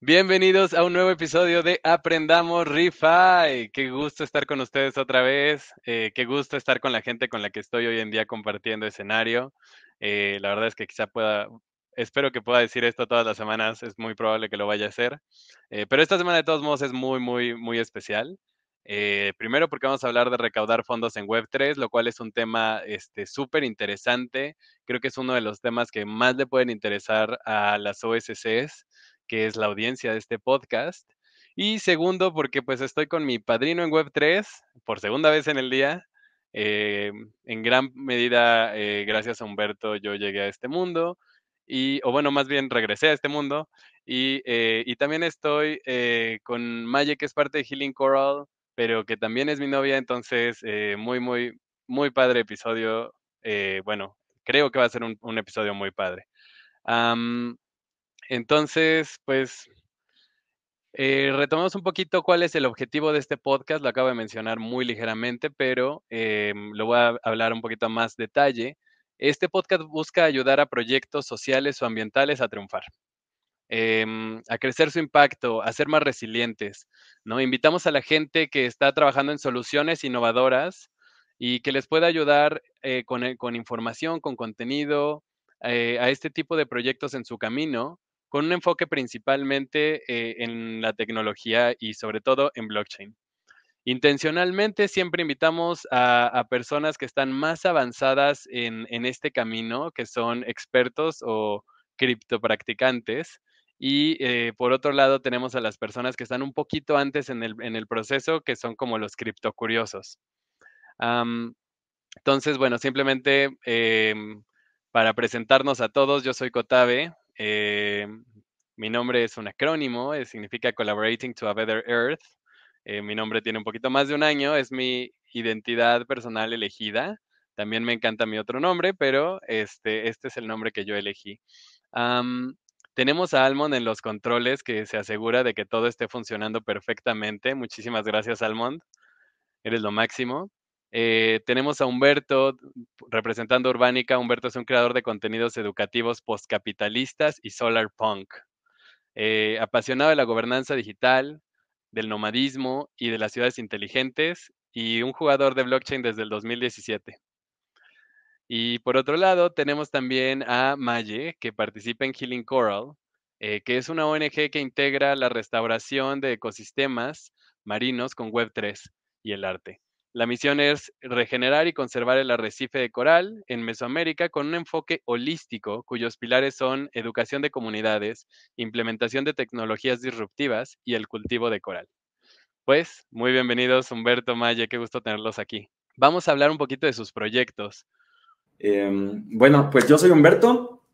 Bienvenidos a un nuevo episodio de Aprendamos Refi. Qué gusto estar con ustedes otra vez. Qué gusto estar con la gente con la que estoy hoy en día compartiendo escenario. La verdad es que espero que pueda decir esto todas las semanas. Es muy probable que lo vaya a hacer. Pero esta semana de todos modos es muy, muy, muy especial. Primero porque vamos a hablar de recaudar fondos en Web3, lo cual es un tema súper interesante. Creo que es uno de los temas que más le pueden interesar a las OSCs, que es la audiencia de este podcast. Y segundo, porque pues estoy con mi padrino en Web3 por segunda vez en el día. En gran medida, gracias a Humberto, yo llegué a este mundo. O bueno, más bien regresé a este mundo. Y también estoy con Maye, que es parte de Healing Coral, pero que también es mi novia. Entonces, muy, muy, muy padre episodio. Bueno, creo que va a ser un episodio muy padre. Am, entonces, pues retomamos un poquito cuál es el objetivo de este podcast. Lo acabo de mencionar muy ligeramente, pero lo voy a hablar un poquito más detalle. Este podcast busca ayudar a proyectos sociales o ambientales a triunfar, a crecer su impacto, a ser más resilientes, ¿no? Invitamos a la gente que está trabajando en soluciones innovadoras y que les pueda ayudar con información, con contenido, a este tipo de proyectos en su camino, con un enfoque principalmente en la tecnología y sobre todo en blockchain. Intencionalmente siempre invitamos a personas que están más avanzadas en este camino, que son expertos o criptopracticantes. Y por otro lado tenemos a las personas que están un poquito antes en el proceso, que son como los criptocuriosos. Am, entonces, bueno, simplemente para presentarnos a todos, yo soy Kotabe. Mi nombre es un acrónimo, significa Collaborating to a Better Earth. Mi nombre tiene un poquito más de un año, es mi identidad personal elegida. También me encanta mi otro nombre, pero este es el nombre que yo elegí. Am, tenemos a Almond en los controles, que se asegura de que todo esté funcionando perfectamente. Muchísimas gracias, Almond. Eres lo máximo. Tenemos a Humberto representando Urbánica. Humberto es un creador de contenidos educativos postcapitalistas y solar punk. Apasionado de la gobernanza digital, del nomadismo y de las ciudades inteligentes, y un jugador de blockchain desde el 2017. Y por otro lado, tenemos también a Maye, que participa en Healing Coral, que es una ONG que integra la restauración de ecosistemas marinos con Web3 y el arte. La misión es regenerar y conservar el arrecife de coral en Mesoamérica con un enfoque holístico cuyos pilares son educación de comunidades, implementación de tecnologías disruptivas y el cultivo de coral. Pues, muy bienvenidos, Humberto, Maye, qué gusto tenerlos aquí. Vamos a hablar un poquito de sus proyectos. Bueno, pues yo soy Humberto,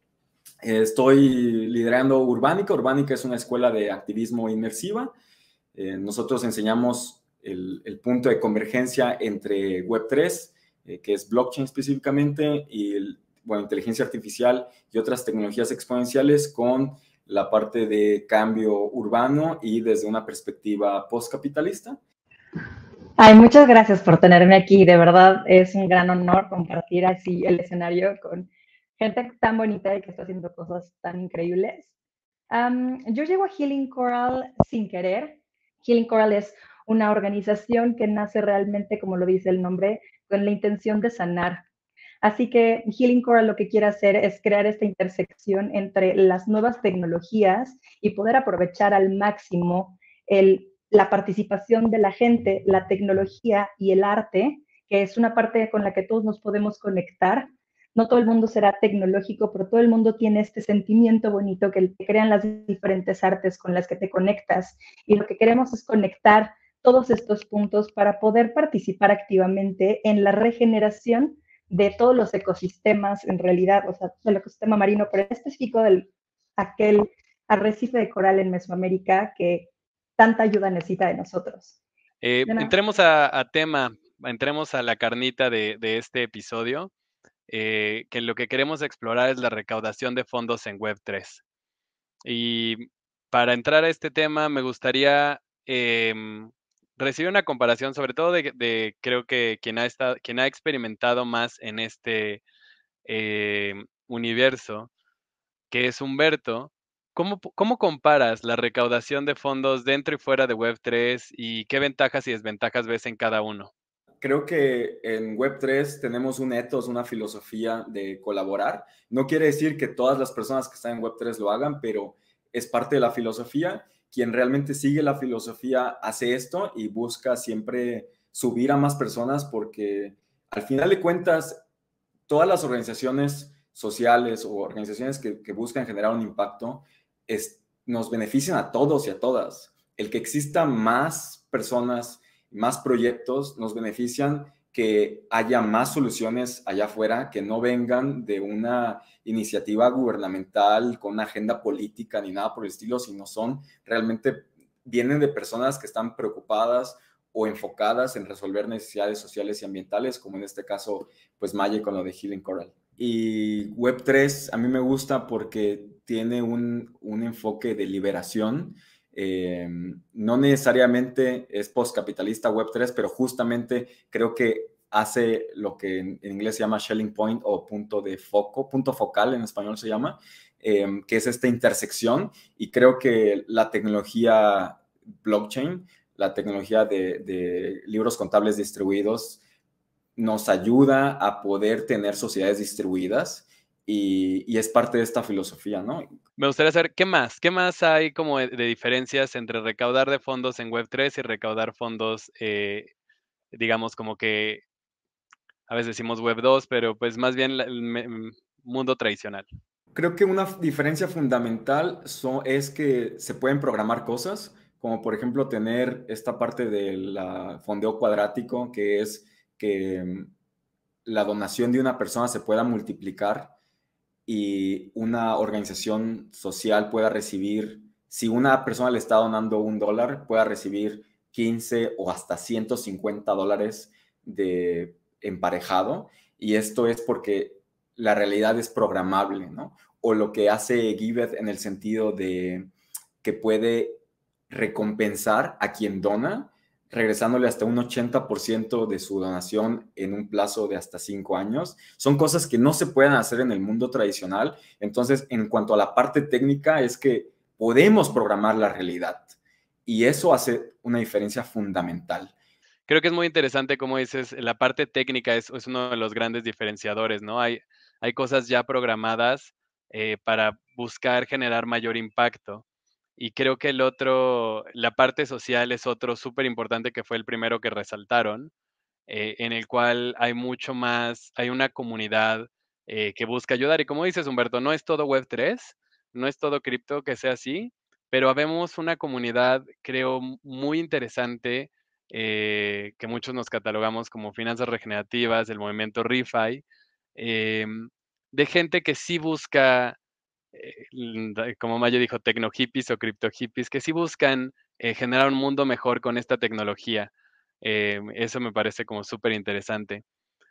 estoy liderando Urbánica. Urbánica es una escuela de activismo inmersiva. Nosotros enseñamos el punto de convergencia entre Web3, que es blockchain específicamente, y bueno, inteligencia artificial y otras tecnologías exponenciales con la parte de cambio urbano y desde una perspectiva postcapitalista. Ay, muchas gracias por tenerme aquí. De verdad es un gran honor compartir así el escenario con gente tan bonita y que está haciendo cosas tan increíbles. Yo llego a Healing Coral sin querer. Healing Coral es una organización que nace realmente, como lo dice el nombre, con la intención de sanar. Así que Healing Coral lo que quiere hacer es crear esta intersección entre las nuevas tecnologías y poder aprovechar al máximo la participación de la gente, la tecnología y el arte, que es una parte con la que todos nos podemos conectar. No todo el mundo será tecnológico, pero todo el mundo tiene este sentimiento bonito que crean las diferentes artes con las que te conectas. Y lo que queremos es conectar todos estos puntos para poder participar activamente en la regeneración de todos los ecosistemas, en realidad, o sea, del ecosistema marino, pero en específico del aquel arrecife de coral en Mesoamérica que tanta ayuda necesita de nosotros. Entremos a tema, entremos a la carnita de este episodio, que lo que queremos explorar es la recaudación de fondos en Web3. Y para entrar a este tema, me gustaría recibir una comparación, sobre todo creo que quien ha experimentado más en este universo, que es Humberto, ¿Cómo comparas la recaudación de fondos dentro y fuera de Web3 y qué ventajas y desventajas ves en cada uno? Creo que en Web3 tenemos un ethos, una filosofía de colaborar. No quiere decir que todas las personas que están en Web3 lo hagan, pero es parte de la filosofía. Quien realmente sigue la filosofía hace esto y busca siempre subir a más personas porque al final de cuentas, todas las organizaciones sociales o organizaciones que buscan generar un impacto nos benefician a todos y a todas. El que exista más personas, más proyectos, nos benefician que haya más soluciones allá afuera que no vengan de una iniciativa gubernamental con una agenda política ni nada por el estilo, sino realmente vienen de personas que están preocupadas o enfocadas en resolver necesidades sociales y ambientales, como en este caso, pues Maya con lo de Healing Coral. Y Web3 a mí me gusta porque tiene un enfoque de liberación. No necesariamente es postcapitalista Web3, pero justamente creo que hace lo que en inglés se llama Shelling Point o punto de foco, punto focal en español se llama, que es esta intersección. Y creo que la tecnología blockchain, la tecnología de libros contables distribuidos, nos ayuda a poder tener sociedades distribuidas y es parte de esta filosofía, ¿no? Me gustaría saber, ¿qué más hay como de diferencias entre recaudar de fondos en Web3 y recaudar fondos, digamos, como que a veces decimos Web2, pero pues más bien el mundo tradicional? Creo que una diferencia fundamental es que se pueden programar cosas, como por ejemplo tener esta parte del fondeo cuadrático, que es que la donación de una persona se pueda multiplicar y una organización social pueda recibir, si una persona le está donando $1, pueda recibir 15 o hasta $150 de emparejado. Y esto es porque la realidad es programable, ¿no? O lo que hace Giveth en el sentido de que puede recompensar a quien dona, regresándole hasta un 80% de su donación en un plazo de hasta 5 años. Son cosas que no se pueden hacer en el mundo tradicional. Entonces, en cuanto a la parte técnica, es que podemos programar la realidad y eso hace una diferencia fundamental. Creo que es muy interesante, como dices, la parte técnica es uno de los grandes diferenciadores, ¿no? Hay cosas ya programadas para buscar generar mayor impacto. Y creo que la parte social es otro súper importante que fue el primero que resaltaron, en el cual hay mucho más, hay una comunidad que busca ayudar. Y como dices, Humberto, no es todo Web3, no es todo cripto que sea así, pero habemos una comunidad, creo, muy interesante, que muchos nos catalogamos como finanzas regenerativas, el movimiento ReFi, de gente que sí busca, como Mayo dijo, tecno hippies o cripto hippies, que sí buscan generar un mundo mejor con esta tecnología. Eso me parece como súper interesante.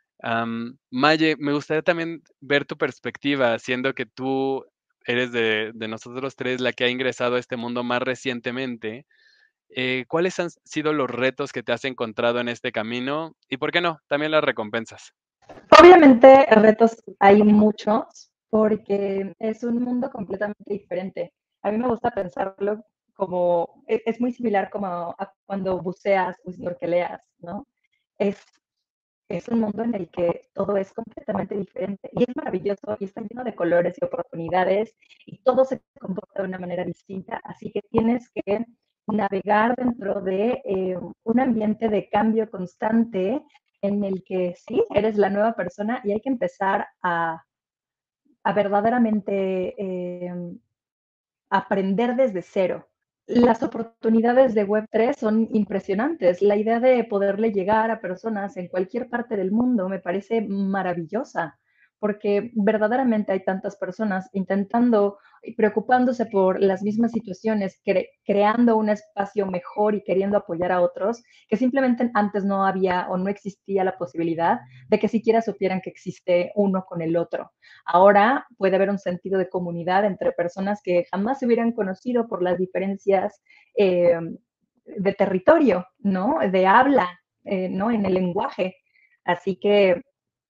Maye, me gustaría también ver tu perspectiva, siendo que tú eres de nosotros tres la que ha ingresado a este mundo más recientemente. ¿Cuáles han sido los retos que te has encontrado en este camino? Y por qué no, también las recompensas. Obviamente, retos hay muchos porque es un mundo completamente diferente. A mí me gusta pensarlo como, es muy similar como a cuando buceas o snorkeleas, ¿no? Es, es un mundo en el que todo es completamente diferente y es maravilloso y está lleno de colores y oportunidades y todo se comporta de una manera distinta, así que tienes que navegar dentro de un ambiente de cambio constante en el que sí, eres la nueva persona y hay que empezar a verdaderamente aprender desde cero. Las oportunidades de Web3 son impresionantes. La idea de poderle llegar a personas en cualquier parte del mundo me parece maravillosa, porque verdaderamente hay tantas personas intentando y preocupándose por las mismas situaciones, creando un espacio mejor y queriendo apoyar a otros, que simplemente antes no había o no existía la posibilidad de que siquiera supieran que existe uno con el otro. Ahora puede haber un sentido de comunidad entre personas que jamás se hubieran conocido por las diferencias de territorio, ¿no? De habla, ¿no? En el lenguaje. Así que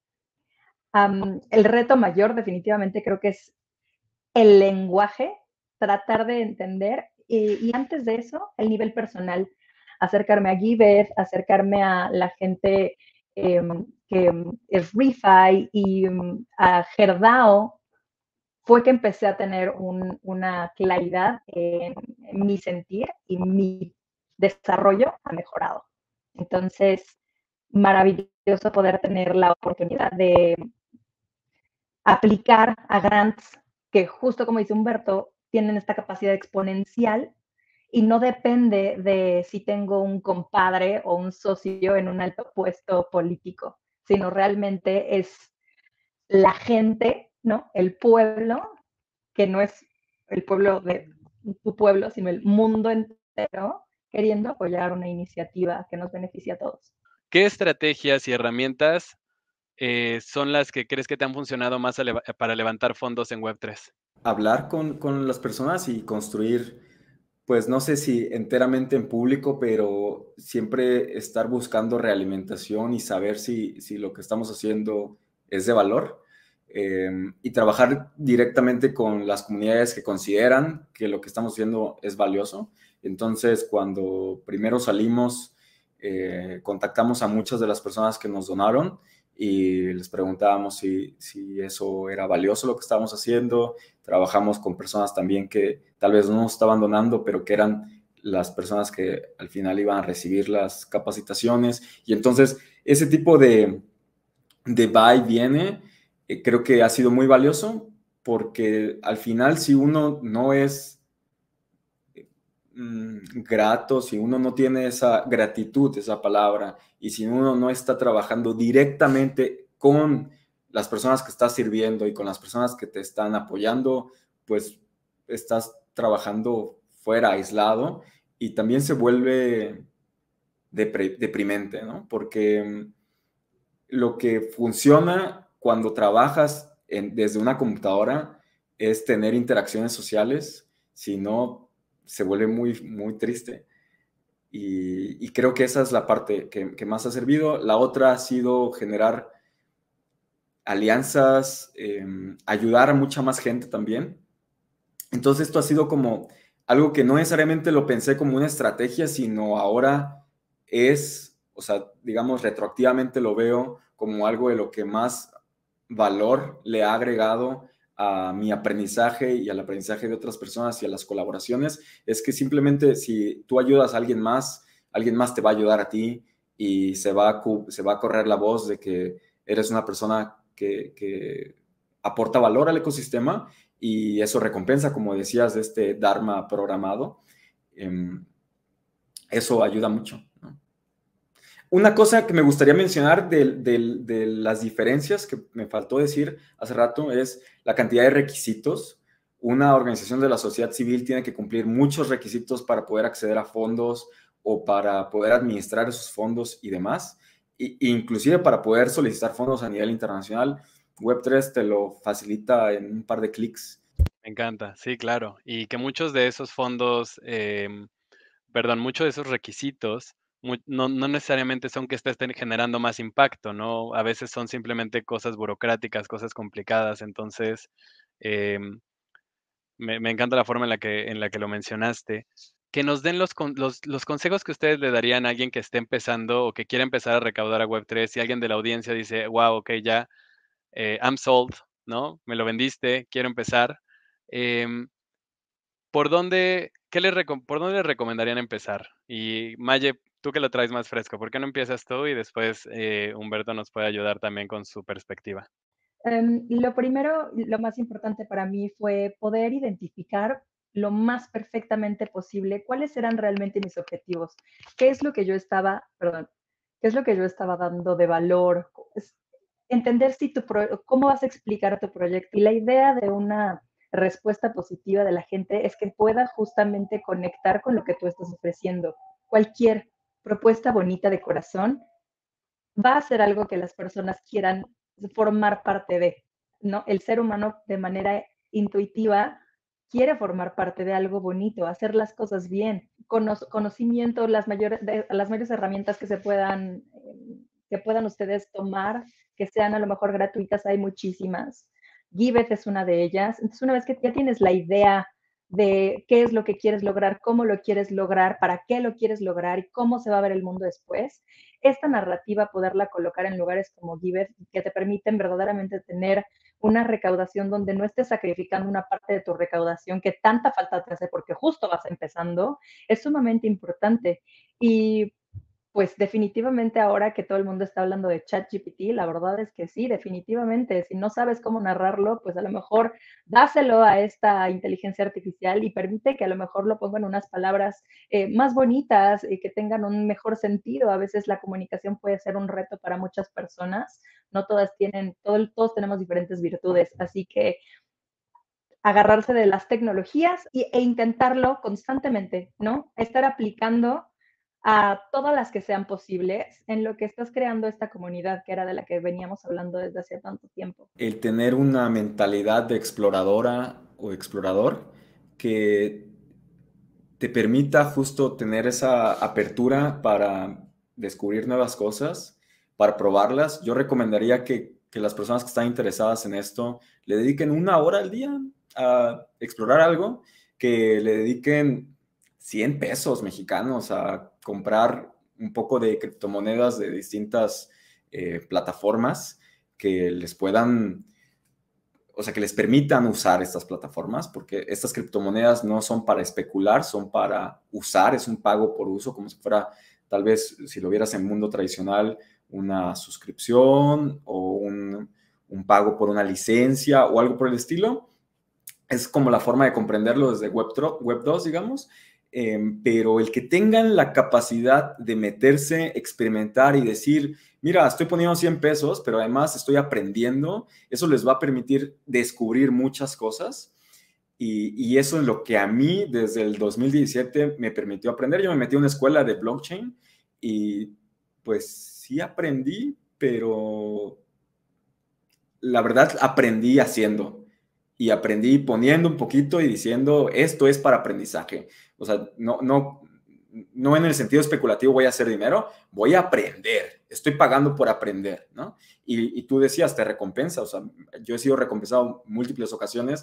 el reto mayor definitivamente creo que es el lenguaje tratar de entender. Y antes de eso, el nivel personal, acercarme a Giveth, acercarme a la gente que es ReFi y a Herdao, fue que empecé a tener una claridad en mi sentir y mi desarrollo ha mejorado. Entonces, maravilloso poder tener la oportunidad de aplicar a grants que, justo como dice Humberto, tienen esta capacidad exponencial y no depende de si tengo un compadre o un socio en un alto puesto político, sino realmente es la gente, ¿no? El pueblo, que no es el pueblo de tu pueblo, sino el mundo entero, queriendo apoyar una iniciativa que nos beneficie a todos. ¿Qué estrategias y herramientas son las que crees que te han funcionado más para levantar fondos en Web3? Hablar con las personas y construir, pues no sé si enteramente en público, pero siempre estar buscando realimentación y saber si lo que estamos haciendo es de valor. Y trabajar directamente con las comunidades que consideran que lo que estamos haciendo es valioso. Entonces, cuando primero salimos, contactamos a muchas de las personas que nos donaron y les preguntábamos si eso era valioso lo que estábamos haciendo. Trabajamos con personas también que tal vez no nos estaban donando, pero que eran las personas que al final iban a recibir las capacitaciones. Y entonces ese tipo de va y viene, creo que ha sido muy valioso porque al final si uno no es grato, si uno no tiene esa gratitud, esa palabra, y si uno no está trabajando directamente con las personas que estás sirviendo y con las personas que te están apoyando, pues estás trabajando fuera, aislado, y también se vuelve deprimente, ¿no? Porque lo que funciona cuando trabajas desde una computadora es tener interacciones sociales, si no, se vuelve muy, muy triste. Y creo que esa es la parte que más ha servido. La otra ha sido generar alianzas, ayudar a mucha más gente también. Entonces esto ha sido como algo que no necesariamente lo pensé como una estrategia, sino ahora es, o sea, digamos, retroactivamente lo veo como algo de lo que más valor le ha agregado a mi aprendizaje y al aprendizaje de otras personas y a las colaboraciones, es que simplemente si tú ayudas a alguien más te va a ayudar a ti y se va a correr la voz de que eres una persona que aporta valor al ecosistema y eso recompensa, como decías, de este Dharma programado. Eso ayuda mucho, ¿no? Una cosa que me gustaría mencionar de las diferencias que me faltó decir hace rato es la cantidad de requisitos. Una organización de la sociedad civil tiene que cumplir muchos requisitos para poder acceder a fondos o para poder administrar esos fondos y demás. Inclusive para poder solicitar fondos a nivel internacional, Web3 te lo facilita en un par de clics. Me encanta, sí, claro. Y que muchos de esos fondos, muchos de esos requisitos no necesariamente son que estén generando más impacto, ¿no? A veces son simplemente cosas burocráticas, cosas complicadas. Entonces, em, me encanta la forma en la que lo mencionaste. Que nos den los consejos que ustedes le darían a alguien que esté empezando o que quiera empezar a recaudar a Web3. Si alguien de la audiencia dice, wow, ok, ya, I'm sold, ¿no? Me lo vendiste, quiero empezar. Em, ¿Por dónde le recomendarían empezar? Y Maye, tú que lo traes más fresco, ¿por qué no empiezas tú y después Humberto nos puede ayudar también con su perspectiva? Lo primero, lo más importante para mí fue poder identificar lo más perfectamente posible cuáles eran realmente mis objetivos, qué es lo que yo estaba, perdón, qué es lo que yo estaba dando de valor, entender si cómo vas a explicar tu proyecto. Y la idea de una respuesta positiva de la gente es que pueda justamente conectar con lo que tú estás ofreciendo. Cualquier propuesta bonita de corazón va a ser algo que las personas quieran formar parte de, ¿no? El ser humano de manera intuitiva quiere formar parte de algo bonito, hacer las cosas bien, conocimiento, las mayores herramientas que puedan ustedes tomar, que sean a lo mejor gratuitas, hay muchísimas. Giveth es una de ellas. Entonces, una vez que ya tienes la idea de qué es lo que quieres lograr, cómo lo quieres lograr, para qué lo quieres lograr y cómo se va a ver el mundo después, esta narrativa poderla colocar en lugares como Giveth que te permiten verdaderamente tener una recaudación donde no estés sacrificando una parte de tu recaudación que tanta falta te hace porque justo vas empezando, es sumamente importante. Y pues definitivamente ahora que todo el mundo está hablando de ChatGPT, la verdad es que sí, definitivamente. Si no sabes cómo narrarlo, pues a lo mejor dáselo a esta inteligencia artificial y permite que a lo mejor lo pongan unas palabras más bonitas y que tengan un mejor sentido. A veces la comunicación puede ser un reto para muchas personas. No todas tienen, todos tenemos diferentes virtudes. Así que agarrarse de las tecnologías e intentarlo constantemente, ¿no? Estar aplicando a todas las que sean posibles en lo que estás creando esta comunidad que era de la que veníamos hablando desde hace tanto tiempo. El tener una mentalidad de exploradora o explorador que te permita justo tener esa apertura para descubrir nuevas cosas, para probarlas. Yo recomendaría que las personas que están interesadas en esto le dediquen 1 hora al día a explorar algo, que le dediquen 100 pesos mexicanos a comprar un poco de criptomonedas de distintas plataformas que les puedan, o sea, que les permitan usar estas plataformas, porque estas criptomonedas no son para especular, son para usar, es un pago por uso, como si fuera, tal vez, si lo vieras en el mundo tradicional, una suscripción o un pago por una licencia o algo por el estilo. Es como la forma de comprenderlo desde Web 2, digamos, pero el que tengan la capacidad de meterse, experimentar y decir, mira, estoy poniendo 100 pesos, pero además estoy aprendiendo, eso les va a permitir descubrir muchas cosas. Y eso es lo que a mí desde el 2017 me permitió aprender. Yo me metí a una escuela de blockchain y pues sí aprendí, pero la verdad aprendí haciendo y aprendí poniendo un poquito y diciendo, esto es para aprendizaje. O sea, no en el sentido especulativo voy a hacer dinero, voy a aprender, estoy pagando por aprender, ¿no? Y tú decías, te recompensa, o sea, yo he sido recompensado múltiples ocasiones,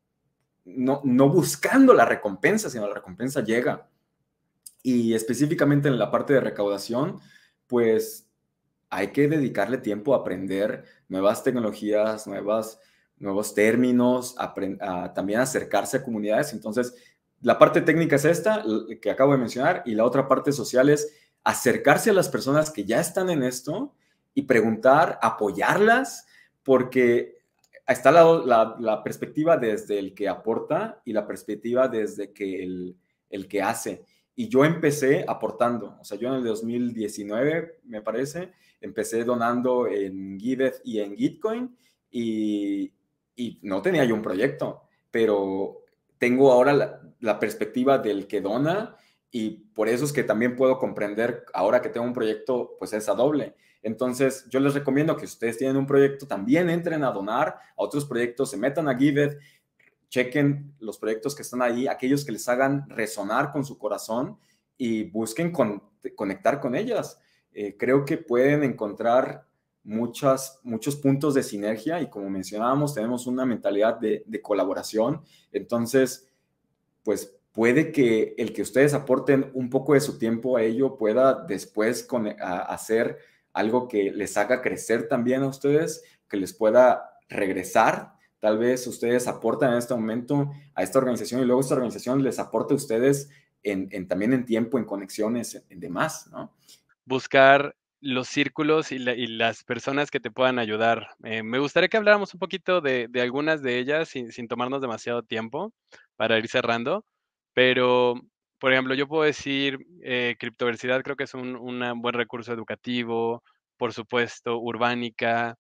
no buscando la recompensa, sino la recompensa llega. Y específicamente en la parte de recaudación, pues hay que dedicarle tiempo a aprender nuevas tecnologías, nuevos términos, también acercarse a comunidades. Entonces, la parte técnica es esta que acabo de mencionar y la otra parte social es acercarse a las personas que ya están en esto y preguntar, apoyarlas, porque está la perspectiva desde el que aporta y la perspectiva desde que el que hace. Y yo empecé aportando, o sea, yo en el 2019, me parece, empecé donando en Giveth y en Gitcoin y no tenía yo un proyecto, pero tengo ahora la perspectiva del que dona y por eso es que también puedo comprender ahora que tengo un proyecto, pues es a doble. Entonces, yo les recomiendo que si ustedes tienen un proyecto, también entren a donar a otros proyectos, se metan a Giveth, chequen los proyectos que están ahí, aquellos que les hagan resonar con su corazón y busquen conectar con ellas. Creo que pueden encontrar muchos puntos de sinergia y como mencionábamos, tenemos una mentalidad de colaboración. Entonces, pues puede que el que ustedes aporten un poco de su tiempo a ello pueda después hacer algo que les haga crecer también a ustedes, que les pueda regresar. Tal vez ustedes aportan en este momento a esta organización y luego esta organización les aporte a ustedes también en tiempo, en conexiones, en demás, ¿no? Buscar los círculos y las personas que te puedan ayudar. Me gustaría que habláramos un poquito de algunas de ellas sin tomarnos demasiado tiempo para ir cerrando, pero, por ejemplo, yo puedo decir, Criptoversidad creo que es un buen recurso educativo, por supuesto, Urbánica,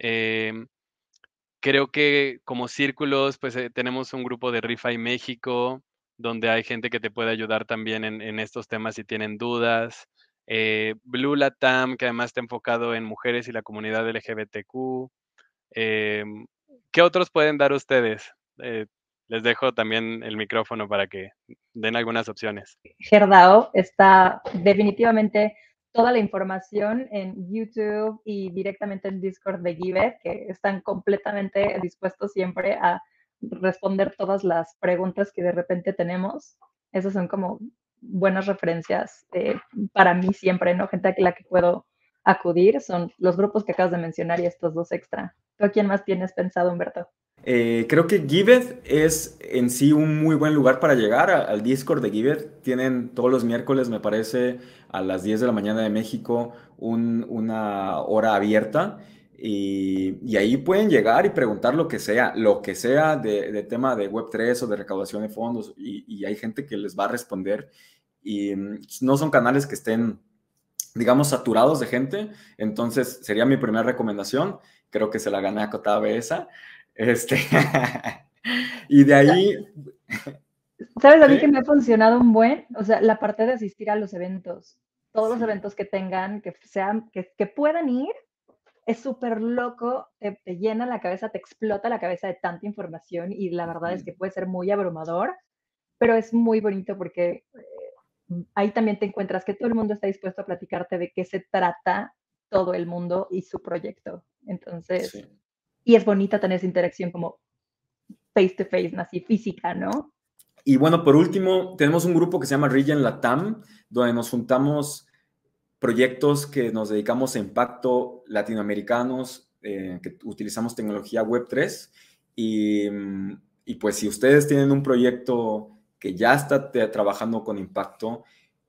creo que como círculos, pues, tenemos un grupo de ReFi México, donde hay gente que te puede ayudar también en estos temas si tienen dudas. Blue Latam, que además está enfocado en mujeres y la comunidad LGBTQ. Em, ¿Qué otros pueden dar ustedes? Les dejo también el micrófono para que den algunas opciones. Herdao está definitivamente toda la información en YouTube y directamente en Discord de Giveth, que están completamente dispuestos siempre a responder todas las preguntas que de repente tenemos. Esas son como buenas referencias para mí siempre, ¿no? Gente a la que puedo acudir son los grupos que acabas de mencionar y estos dos extra. ¿Tú a quién más tienes pensado, Humberto? Creo que Giveth es en sí un muy buen lugar para llegar al Discord de Giveth. Tienen todos los miércoles, me parece, a las 10 de la mañana de México, una hora abierta. Y ahí pueden llegar y preguntar lo que sea de tema de Web3 o de recaudación de fondos. Y hay gente que les va a responder. Y no son canales que estén, digamos, saturados de gente. Entonces, sería mi primera recomendación. Creo que se la gané a Kotabe esa. Este, y de ahí, ¿Sabes a mí que ¿sí? me ha funcionado un buen? O sea, la parte de asistir a los eventos. Todos los Sí. eventos que tengan, que sean, que puedan ir, es súper loco, te llena la cabeza, te explota la cabeza de tanta información y la verdad es que puede ser muy abrumador, pero es muy bonito porque ahí también te encuentras que todo el mundo está dispuesto a platicarte de qué se trata todo el mundo y su proyecto. Entonces, Sí. y es bonita tener esa interacción como face to face, así física, ¿no? Y bueno, por último, tenemos un grupo que se llama Region Latam, donde nos juntamos proyectos que nos dedicamos a impacto latinoamericanos, que utilizamos tecnología Web3. Y, y pues si ustedes tienen un proyecto que ya está trabajando con impacto,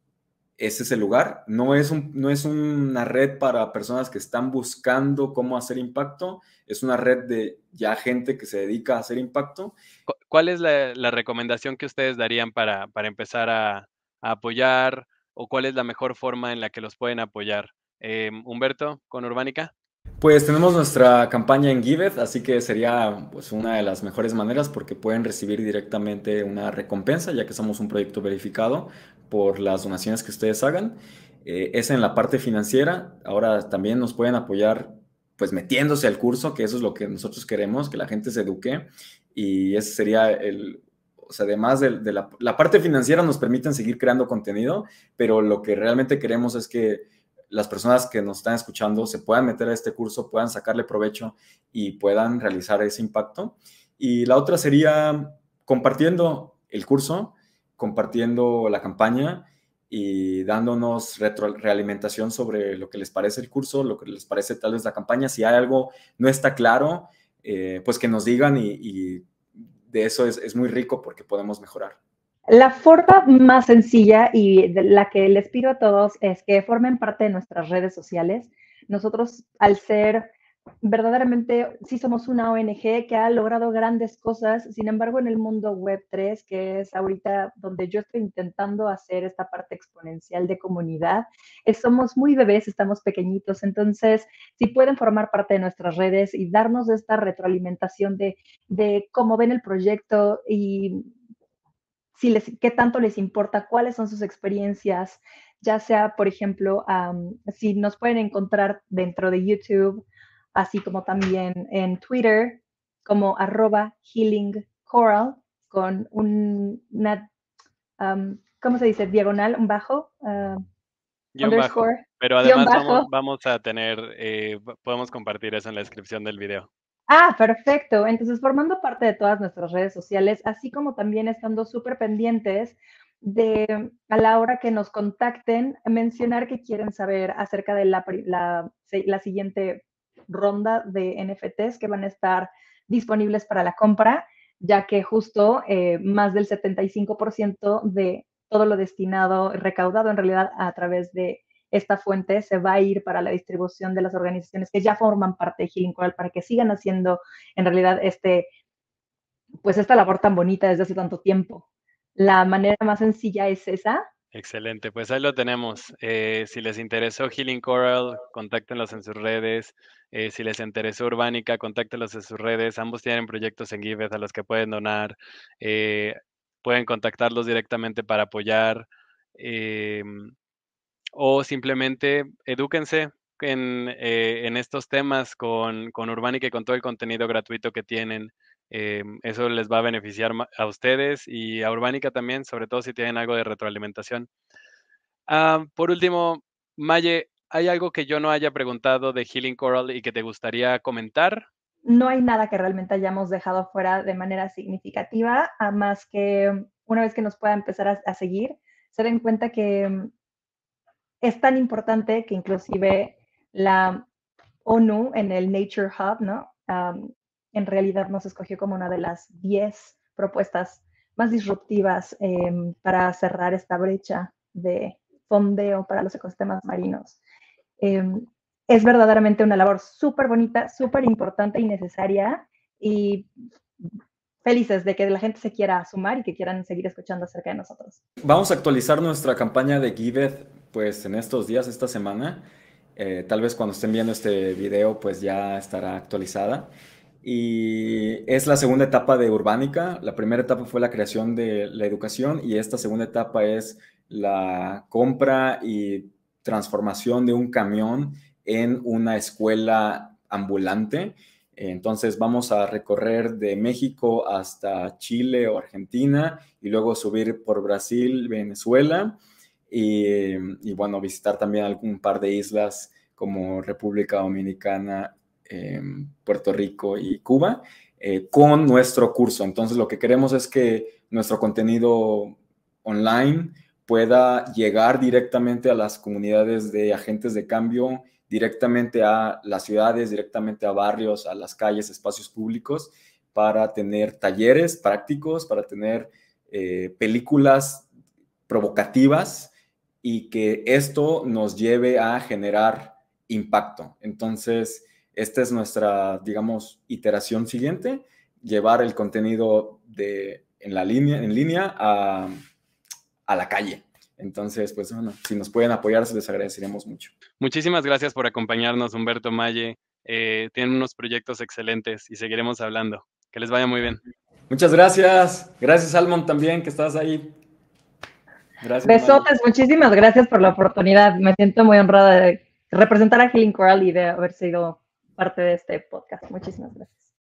ese es el lugar. No es una red para personas que están buscando cómo hacer impacto, es una red de ya gente que se dedica a hacer impacto. ¿Cuál es la recomendación que ustedes darían para empezar a apoyar o cuál es la mejor forma en la que los pueden apoyar? Humberto, con Urbánica. Pues tenemos nuestra campaña en Giveth, así que sería pues una de las mejores maneras porque pueden recibir directamente una recompensa, ya que somos un proyecto verificado por las donaciones que ustedes hagan. Es en la parte financiera. Ahora también nos pueden apoyar pues metiéndose al curso, que eso es lo que nosotros queremos, que la gente se eduque. Y ese sería o sea, además de la parte financiera nos permiten seguir creando contenido, pero lo que realmente queremos es que las personas que nos están escuchando se puedan meter a este curso, puedan sacarle provecho y puedan realizar ese impacto. Y la otra sería compartiendo el curso, compartiendo la campaña y dándonos retroalimentación sobre lo que les parece el curso, lo que les parece tal vez la campaña. Si hay algo no está claro, pues que nos digan y de eso es muy rico porque podemos mejorar. La forma más sencilla y de la que les pido a todos es que formen parte de nuestras redes sociales. Nosotros, al ser verdaderamente, sí somos una ONG que ha logrado grandes cosas, sin embargo, en el mundo Web3, que es ahorita donde yo estoy intentando hacer esta parte exponencial de comunidad, somos muy bebés, estamos pequeñitos, entonces, si pueden formar parte de nuestras redes y darnos esta retroalimentación de cómo ven el proyecto y si qué tanto les importa, cuáles son sus experiencias, ya sea, por ejemplo, si nos pueden encontrar dentro de YouTube, así como también en Twitter, como @healingcoral, con una, ¿cómo se dice? Diagonal, un bajo, Guión bajo. underscore, Pero guión además bajo. vamos a tener, podemos compartir eso en la descripción del video. Perfecto. Entonces, formando parte de todas nuestras redes sociales, así como también estando súper pendientes de a la hora que nos contacten, mencionar que quieren saber acerca de la siguiente ronda de NFTs que van a estar disponibles para la compra, ya que justo más del 75% de todo lo destinado, recaudado en realidad a través de esta fuente se va a ir para la distribución de las organizaciones que ya forman parte de Healing Coral para que sigan haciendo en realidad pues esta labor tan bonita desde hace tanto tiempo. La manera más sencilla es esa. Excelente, pues ahí lo tenemos. Si les interesó Healing Coral, contáctenlos en sus redes. Si les interesó Urbánica, contáctenlos en sus redes. Ambos tienen proyectos en Giveth a los que pueden donar. Pueden contactarlos directamente para apoyar. O simplemente edúquense en estos temas con Urbánica y con todo el contenido gratuito que tienen. Eso les va a beneficiar a ustedes y a Urbánica también, sobre todo si tienen algo de retroalimentación. Por último, Maye, ¿hay algo que yo no haya preguntado de Healing Coral y que te gustaría comentar? no hay nada que realmente hayamos dejado fuera de manera significativa, a más que una vez que nos pueda empezar a seguir, se den cuenta que es tan importante que inclusive la ONU en el Nature Hub, ¿no? En realidad nos escogió como una de las 10 propuestas más disruptivas para cerrar esta brecha de fondeo para los ecosistemas marinos. Es verdaderamente una labor súper bonita, súper importante y necesaria, y felices de que la gente se quiera sumar y que quieran seguir escuchando acerca de nosotros. Vamos a actualizar nuestra campaña de Giveth pues en estos días, esta semana. Tal vez cuando estén viendo este video pues ya estará actualizada. Y es la segunda etapa de Urbánica. La primera etapa fue la creación de la educación y esta segunda etapa es la compra y transformación de un camión en una escuela ambulante. Entonces vamos a recorrer de México hasta Chile o Argentina y luego subir por Brasil, Venezuela y bueno, visitar también algún par de islas como República Dominicana, Puerto Rico y Cuba con nuestro curso. Entonces lo que queremos es que nuestro contenido online pueda llegar directamente a las comunidades de agentes de cambio, directamente a las ciudades, directamente a barrios, a las calles, espacios públicos, para tener talleres prácticos, para tener películas provocativas y que esto nos lleve a generar impacto. Entonces, esta es nuestra, digamos, iteración siguiente, llevar el contenido en línea a la calle. Entonces, pues bueno, si nos pueden apoyar, se les agradeceremos mucho. Muchísimas gracias por acompañarnos, Humberto Malle. Tienen unos proyectos excelentes y seguiremos hablando. Que les vaya muy bien. Muchas gracias. Gracias, Almond, también, que estás ahí. Gracias. Besotes, Malle. Muchísimas gracias por la oportunidad. Me siento muy honrada de representar a Healing Coral y de haber sido parte de este podcast. Muchísimas gracias.